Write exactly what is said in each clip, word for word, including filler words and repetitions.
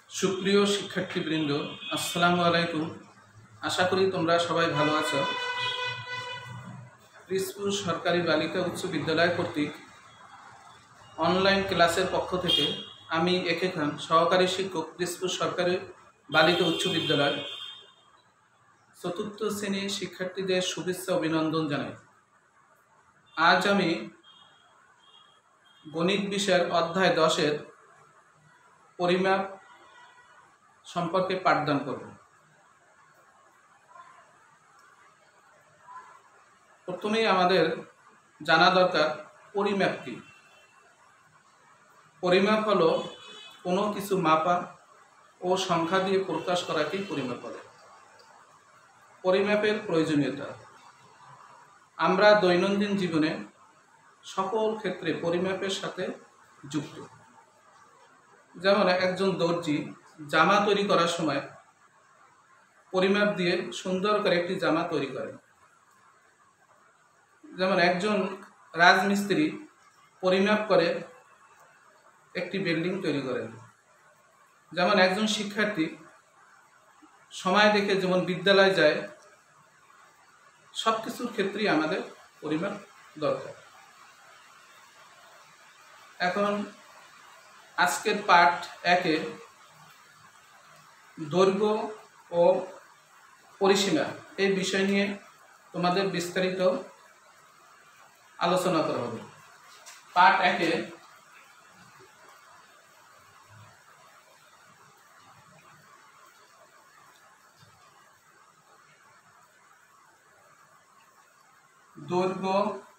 সুপ্রিয় শিক্ষার্থীবৃন্দ, আসসালামু আলাইকুম। আশা করি তোমরা সবাই ভালো আছো। পিরোজপুর সরকারি বালিকা উচ্চ বিদ্যালয় কর্তৃক অনলাইন ক্লাসের পক্ষ থেকে আমি একে খান, সহকারী শিক্ষক, পিরোজপুর সরকারি বালিকা উচ্চ বিদ্যালয় চতুর্থ শ্রেণীর শিক্ষার্থীদের শুভেচ্ছা অভিনন্দন জানাই। আজ আমি গণিত বিষয়ের অধ্যায় দশের পরিমাপ সম্পর্কে পাঠদান করব। প্রথমেই আমাদের জানা দরকার পরিমাপ কি। পরিমাপ হলো কোনো কিছু মাপা ও সংখ্যা দিয়ে প্রকাশ করাকেই পরিমাপ বলে। পরিমাপের প্রয়োজনীয়তা, আমরা দৈনন্দিন জীবনে সকল ক্ষেত্রে পরিমাপের সাথে যুক্ত। যেমন একজন দর্জি জামা তৈরি করার সময় পরিমাপ দিয়ে সুন্দর করে একটি জামা তৈরি করেন। যেমন একজন রাজমিস্ত্রি পরিমাপ করে একটি বিল্ডিং তৈরি করেন। যেমন একজন শিক্ষার্থী সময় দেখে যেমন বিদ্যালয় যায়, সব কিছুর ক্ষেত্রেই আমাদের পরিমাপ দরকার। এখন আজকের পাঠ একে দৈর্ঘ্য ও পরিসীমা এই বিষয় নিয়ে তোমাদের বিস্তারিত আলোচনা করা হবে। পাঠ একে দৈর্ঘ্য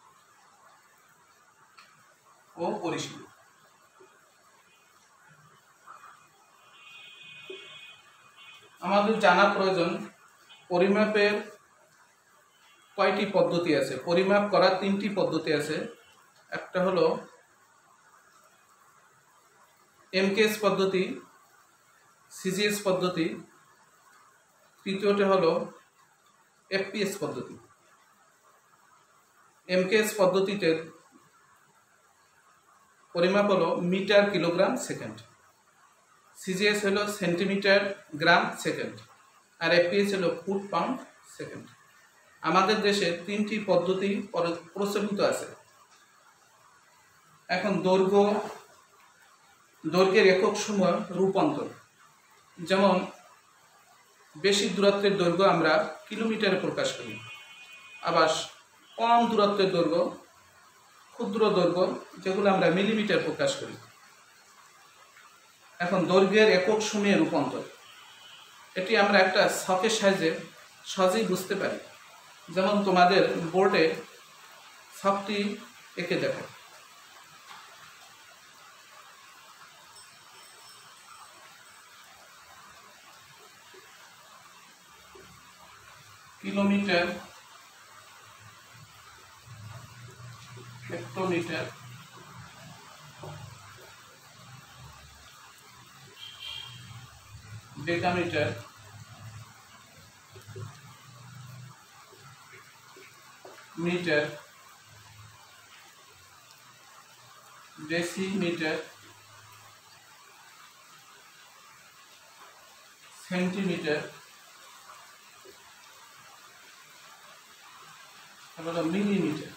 ও পরিসীমা। আমাদের জানা প্রয়োজন পরিমাপের কয়টি পদ্ধতি আছে। পরিমাপ করার তিনটি পদ্ধতি আছে। একটা হলো এমকেএস পদ্ধতি, সিজিএস পদ্ধতি, তৃতীয়টা হলো এফপিএস পদ্ধতি। এমকেএস পদ্ধতিতে পরিমাপ হলো মিটার, কিলোগ্রাম, সেকেন্ড। সিজিএস হলো সেন্টিমিটার, গ্রাম, সেকেন্ড। আর এফপিএস হলো ফুট, পাউন্ড, সেকেন্ড। আমাদের দেশে তিনটি পদ্ধতি প্রচলিত আছে। এখন দৈর্ঘ্য দৈর্ঘ্যের একক সমূহ রূপান্তর। যেমন বেশি দূরত্বের দৈর্ঘ্য আমরা কিলোমিটারে প্রকাশ করি, আবার কম দূরত্বের দৈর্ঘ্য, ক্ষুদ্র দৈর্ঘ্য, যেগুলো আমরা মিলিমিটার প্রকাশ করি। এখন দৈর্ঘ্যের একক সমূহে রূপান্তর, এটি আমরা একটা ছকের সাহায্যে সহজেই বুঝতে পারি। যেমন তোমাদের বোর্ডে ছকটি এঁকে দেখায়। Kilometre, hectometre, decametre, metre, decimetre, centimetre, তারপর মিলিমিটার।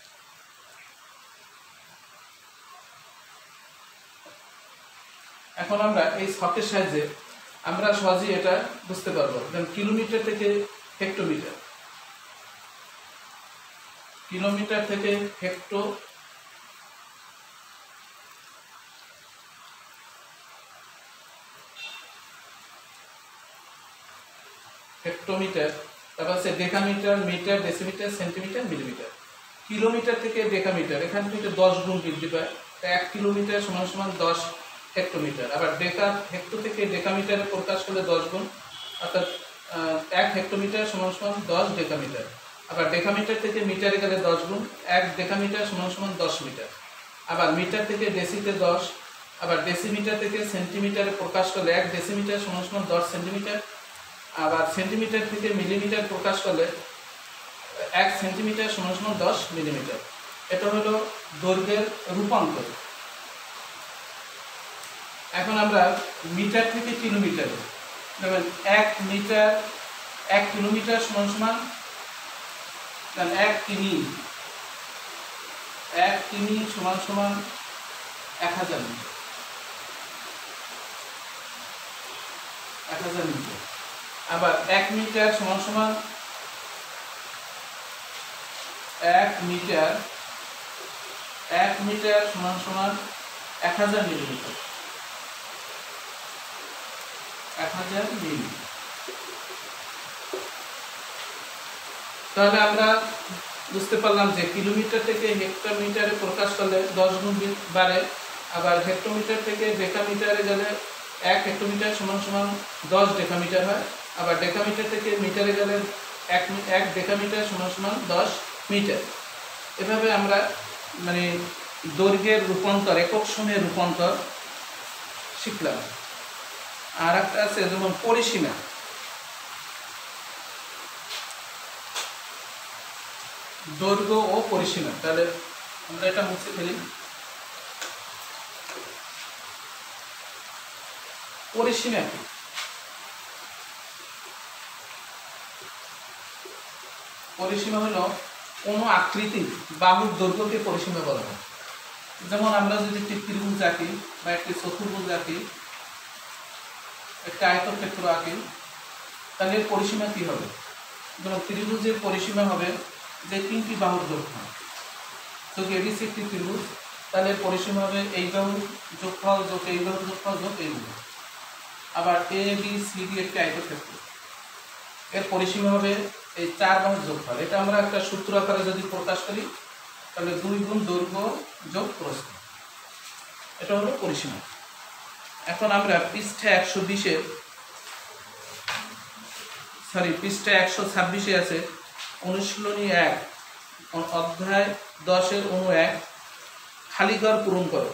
এখন আমরা এই ছকের সাহায্যে আমরা সহজেই এটা বুঝতে পারবো। যেমন কিলোমিটার থেকে হেক্টোমিটার, কিলোমিটার থেকে হেক্টো, হেক্টোমিটার, তারপর হচ্ছে decametre, metre, decimetre, centimetre, millimetre. Kilometre থেকে ডেকামিটার, এখান থেকে দশ গুণ বৃদ্ধি পায়। এক কিলোমিটার সমান সমান দশ হেক্টোমিটার। আবার ডেকা হেক্টো থেকে ডেকামিটারে প্রকাশ করলে দশ গুণ, অর্থাৎ এক হেক্টোমিটার সমান সমান দশ ডেকামিটার। আবার ডেকামিটার থেকে মিটারে গেলে দশ গুণ, এক ডেকামিটার সমান সমান দশ মিটার। আবার মিটার থেকে ডেসিতে দশ, আবার ডেসিমিটার থেকে সেন্টিমিটারে প্রকাশ করলে এক ডেসিমিটার সমান সমান দশ সেন্টিমিটার। আবার সেন্টিমিটার থেকে মিলিমিটার প্রকাশ করলে এক সেন্টিমিটার সমান সমান দশ মিলিমিটার। এটা হলো দৈর্ঘ্যের রূপান্তর। এখন আমরা মিটার থেকে কিলোমিটারে, যেমন এক মিটার এক কিলোমিটার সমান সমান এক কিমি, এক কিমি সমান সমান এক হাজার মিটার, এক হাজার মিটার। আবার এক মিটার সমান সমান এক মিটার এক মিটার সমান সমান এক হাজার মিলিমিটার, এক হাজার মিলিমিটার। তাহলে আমরা বুঝতে পারলাম যে কিলোমিটার থেকে হেক্টোমিটারে প্রকাশ করলে দশ গুণ বাড়ে, আবার হেক্টোমিটার থেকে ডেকামিটারে গেলে এক হেক্টোমিটার সমান সমান দশ ডেকামিটার হয়, আবার ডেকামিটার থেকে মিটারে গেলে এক এক ডেকামিটার সমান সমান দশ মিটার। এভাবে আমরা মানে দৈর্ঘ্যের রূপান্তর, একক সময়ের রূপান্তর শিখলাম। আর একটা আছে যেমন পরিসীমা, দৈর্ঘ্য ও পরিসীমা। তাহলে আমরা এটা মুছে ফেলি। পরিসীমা কি? পরিসীমা হলো কোনো আকৃতি বাহুর দৈর্ঘ্যকে পরিসীমা বলা হয়। যেমন আমরা যদি একটি ত্রিভুজ আঁকি বা একটি চতুর্ভুজ আঁকি, একটা আয়তক্ষেত্র আঁকি, তাহলে পরিসীমা কি হবে? যেমন ত্রিভুজের পরিসীমা হবে যে তিনটি বাহুর দৈর্ঘ্য। যদি এবিসি একটি ত্রিভুজ, তাহলে পরিসীমা হবে এই বাহু যোগফল যোগ এই বাহু যোগফল যোগ এই বাহু। আবার এ বি সি ডি একটি আয়তক্ষেত্র, এর পরিসীমা হবে এই চার বাহুর যোগফল। এটা আমরা একটা সূত্র আকারে যদি প্রকাশ করি, তাহলে দুই গুণ দৈর্ঘ্য যোগ প্রস্থ, এটা হলো পরিসীমা। এখন আমরা পৃষ্ঠা একশো বিশের সরি পৃষ্ঠা একশো ছাব্বিশে আছে অনুশীলনী এক, অধ্যায় দশের অনু এক, খালি ঘর পূরণ করো।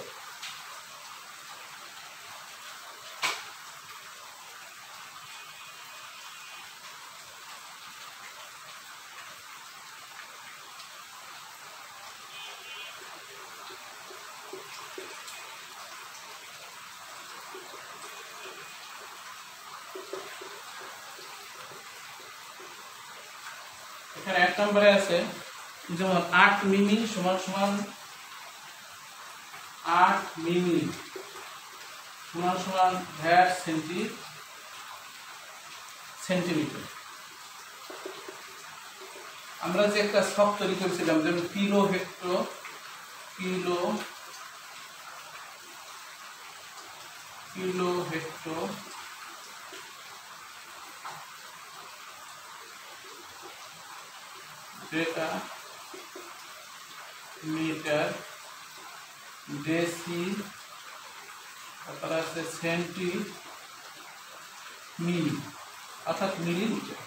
এখানে এক নম্বরে আছে যেমন আট মিমি সমান সমান আট মিমি সমান সমান ভ্যাট সেন্টি সেন্টিমিটার। আমরা যে একটা ছক তৈরি করেছিলাম, যেমন kilo hecto kilo kilo hecto deca metre deci, তারপর আছে সেন্টি মিলি, অর্থাৎ মিলিমিটার।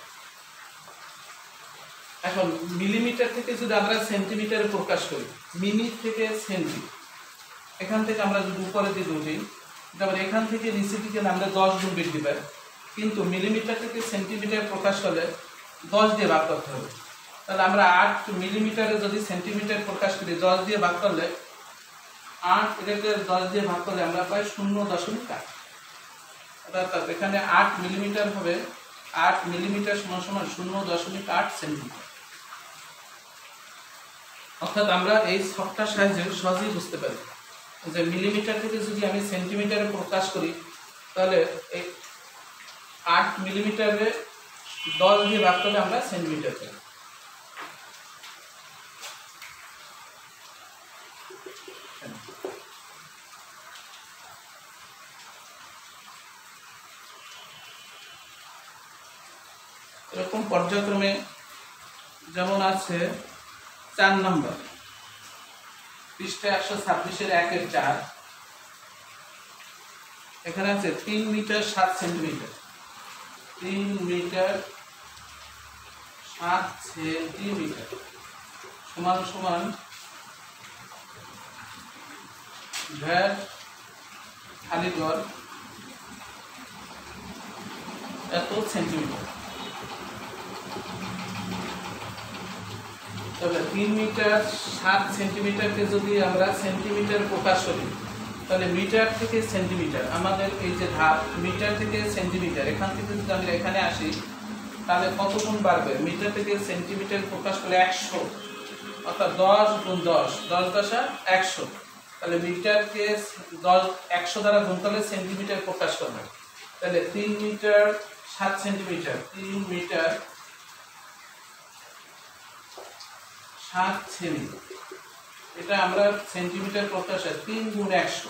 এখন মিলিমিটার থেকে যদি আমরা সেন্টিমিটারে প্রকাশ করি, মিনি থেকে সেন্টি, এখান থেকে আমরা যদি উপরে দিকে উঠি, তারপর এখান থেকে নিচে দিকে আমরা দশ গুণ বৃদ্ধি পাই। কিন্তু মিলিমিটার থেকে সেন্টিমিটার প্রকাশ করলে দশ দিয়ে ভাগ করতে হবে। তাহলে আমরা আট মিলিমিটারে যদি সেন্টিমিটার প্রকাশ করি, দশ দিয়ে ভাগ করলে আট এটাকে দশ দিয়ে ভাগ করলে আমরা পাই শূন্য দশমিক আট। অর্থাৎ এখানে আট মিলিমিটার হবে, আট মিলিমিটার সমান সমান শূন্য দশমিক আট সেন্টিমিটার। অর্থাৎ আমরা এই ছকটার সাহায্যে সহজেই বুঝতে পারি যে মিলিমিটার থেকে যদি আমি সেন্টিমিটারে প্রকাশ করি, তাহলে এই আট মিলিমিটারে দশ দিয়ে ভাগ করলে আমরা সেন্টিমিটার পাই। এরকম পর্যায়ক্রমে যেমন আছে চার নম্বর পৃষ্ঠা একশো ছাব্বিশের একের চার, এখানে আছে তিন মিটার সাত সেন্টিমিটার, তিন মিটার সাত সেন্টিমিটার সমান সমান ভ্যাট খালি ঘর এত সেন্টিমিটার। তবে তিন মিটার সাত সেন্টিমিটারকে যদি আমরা সেন্টিমিটার প্রকাশ করি, তাহলে মিটার থেকে সেন্টিমিটার, আমাদের এই যে ধাপ মিটার থেকে সেন্টিমিটার, এখান থেকে যদি আমরা এখানে আসি তাহলে কত গুণ বাড়বে? মিটার থেকে সেন্টিমিটার প্রকাশ করলে একশো, অর্থাৎ দশ গুণ দশ, দশ দশা একশো। তাহলে মিটারকে দশ একশো দ্বারা গুণ করলে সেন্টিমিটার প্রকাশ করবে। তাহলে তিন মিটার সাত সেন্টিমিটার, তিন মিটার সাত সেমি, এটা আমরা সেন্টিমিটার প্রকাশ হয় তিন গুণ একশো,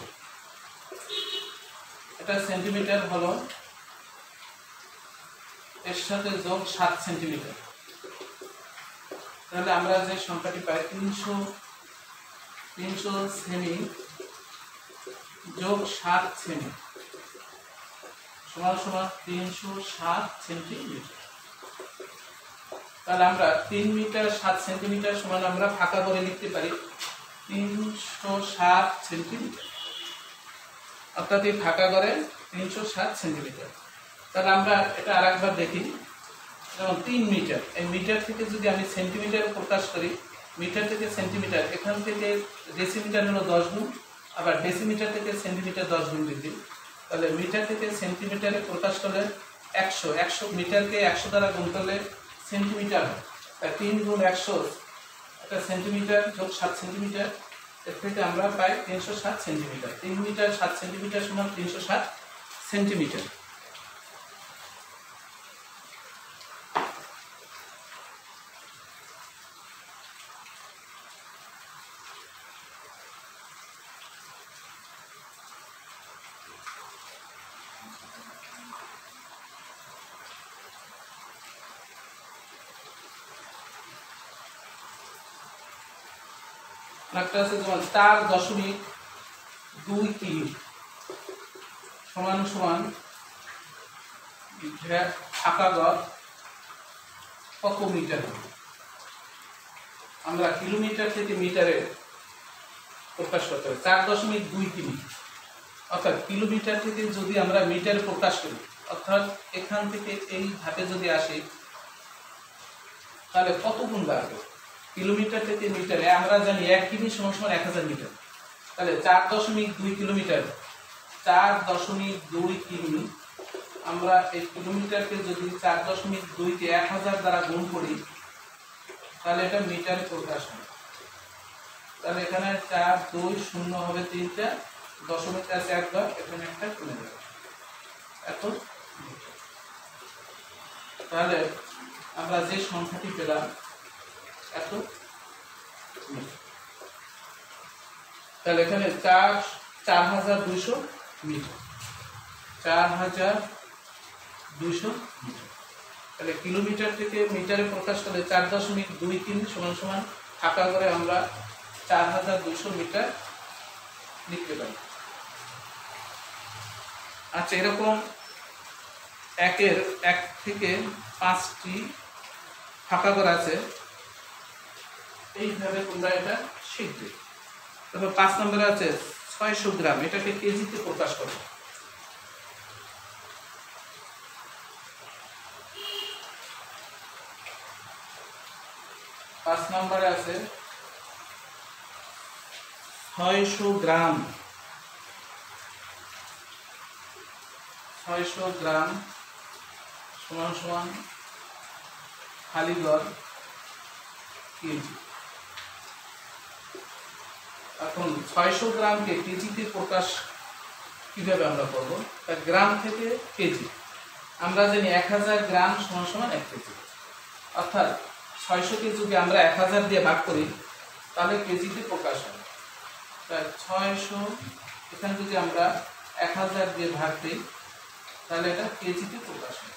এটা সেন্টিমিটার হলো, এর সাথে যোগ সাত সেন্টিমিটার। তাহলে আমরা যে সংখ্যাটি পাই তিনশো তিনশো সেমি যোগ সাত সেমি সমান সমান তিনশো সাত সেন্টিমিটার। তাহলে আমরা তিন মিটার সাত সেন্টিমিটার সমান আমরা ফাঁকা করে লিখতে পারি তিনশো সাত সেন্টিমিটার, অর্থাৎ এই ফাঁকা করে তিনশো সাত সেন্টিমিটার। তাহলে আমরা এটা আর একবার দেখি, যেমন তিন মিটার, এই মিটার থেকে যদি আমি সেন্টিমিটার প্রকাশ করি, মিটার থেকে সেন্টিমিটার, এখান থেকে ডেসিমিটার হলো দশ গুণ, আবার ডেসিমিটার থেকে সেন্টিমিটার দশ গুণ বৃদ্ধি। তাহলে মিটার থেকে সেন্টিমিটারে প্রকাশ করলে একশো, একশো মিটারকে একশো দ্বারা গুণ করলে সেন্টিমিটার হয়। তাই তিন গুণ একশো, একটা সেন্টিমিটার যোগ সাত সেন্টিমিটার, এর থেকে আমরা পাই তিনশো সাত সেন্টিমিটার। তিন মিটার সাত সেন্টিমিটার সমান তিনশো সাত সেন্টিমিটার। একটা আছে যেমন চার দশমিক দুই কিমি সমান সমান ফাঁকা গড় কত মিটার? আমরা কিলোমিটার থেকে মিটারে প্রকাশ করতে হবে। চার দশমিক দুই কিমি, অর্থাৎ কিলোমিটার থেকে যদি আমরা মিটারে প্রকাশ করি, অর্থাৎ এখান থেকে এই ধাপে যদি আসি তাহলে কত গুণ বাড়বে? কিলোমিটার থেকে মিটারে আমরা জানি এক কিমি সমান সমান এক হাজার মিটার। তাহলে চার দশমিক দুই কিলোমিটার, চার দশমিক দুই কিমি, আমরা এই কিলোমিটারকে যদি চার দশমিক দুইকে এক হাজার দ্বারা গুণ করি তাহলে এটা মিটারে প্রকাশ হয়। তাহলে এখানে চার দুই শূন্য হবে তিনটা, দশমিক আছে একবার, এখানে একটা কমে যাবে এত। তাহলে আমরা যে সংখ্যাটি পেলাম এত। তাহলে এখানে চার চার হাজার দুইশো মিটার, চার হাজার দুইশো মিটার। তাহলে কিলোমিটার থেকে মিটারে প্রকাশ করলে চার দশমিক দুই তিন সমান সমান ফাঁকা করে আমরা চার হাজার দুইশো মিটার লিখতে পারি। আচ্ছা, এরকম একের এক থেকে পাঁচটি ফাঁকা করা আছে, এইভাবে তোমরা এটা শিখবে। তারপর পাঁচ নম্বরে আছে ছয়শো গ্রাম, এটাকে কেজিতে প্রকাশ করো। পাঁচ নম্বরে আছে ছয়শো গ্রাম, ছয়শো গ্রাম সমান সমান খালি ঘর কেজি। এখন ছয়শো গ্রামকে কেজিতে প্রকাশ কিভাবে আমরা করবো? গ্রাম থেকে কেজি, আমরা জানি এক হাজার গ্রাম সমান সমান এক কেজি, অর্থাৎ ছয়শোকে যদি আমরা এক হাজার দিয়ে ভাগ করি তাহলে কেজিতে প্রকাশ হয়। তাই ছয়শো এখানে যদি আমরা এক হাজার দিয়ে ভাগ দিই তাহলে এটা কেজিতে প্রকাশ হয়।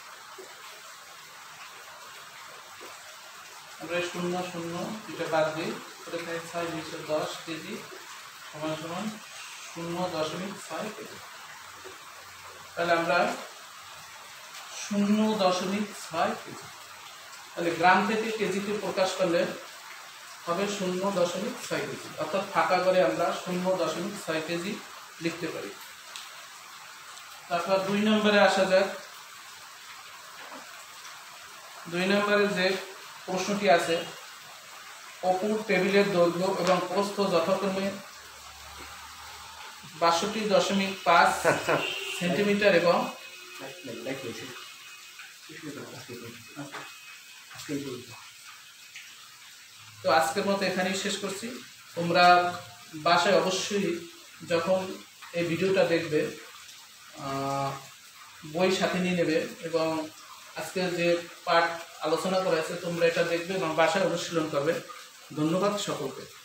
আমরা শূন্য শূন্য এটা বাদ দিই, ছয় দুইশো দশ কেজি সমান সমান শূন্য দশমিক ছয় কেজি। তাহলে আমরা শূন্য দশমিক ছয় কেজি, তাহলে গ্রাম থেকে কেজিতে প্রকাশ করলে হবে শূন্য দশমিক ছয় কেজি, অর্থাৎ ফাঁকা করে আমরা শূন্য দশমিক ছয় কেজি লিখতে পারি। তারপর দুই নম্বরে আসা যাক। দুই নম্বরে যে প্রশ্নটি আছে, অপুর টেবিলের দৈর্ঘ্য এবং প্রস্থ যথাক্রমে বাষট্টি দশমিক পাঁচ সেন্টিমিটার এবং তো আজকের মতো এখানেই শেষ করছি। তোমরা বাসায় অবশ্যই যখন এই ভিডিওটা দেখবে বই সাথে নিয়ে নেবে এবং আজকের যে পাঠ আলোচনা করা আছে তোমরা এটা দেখবে এবং বাসায় অনুশীলন করবে। ধন্যবাদ সকলকে।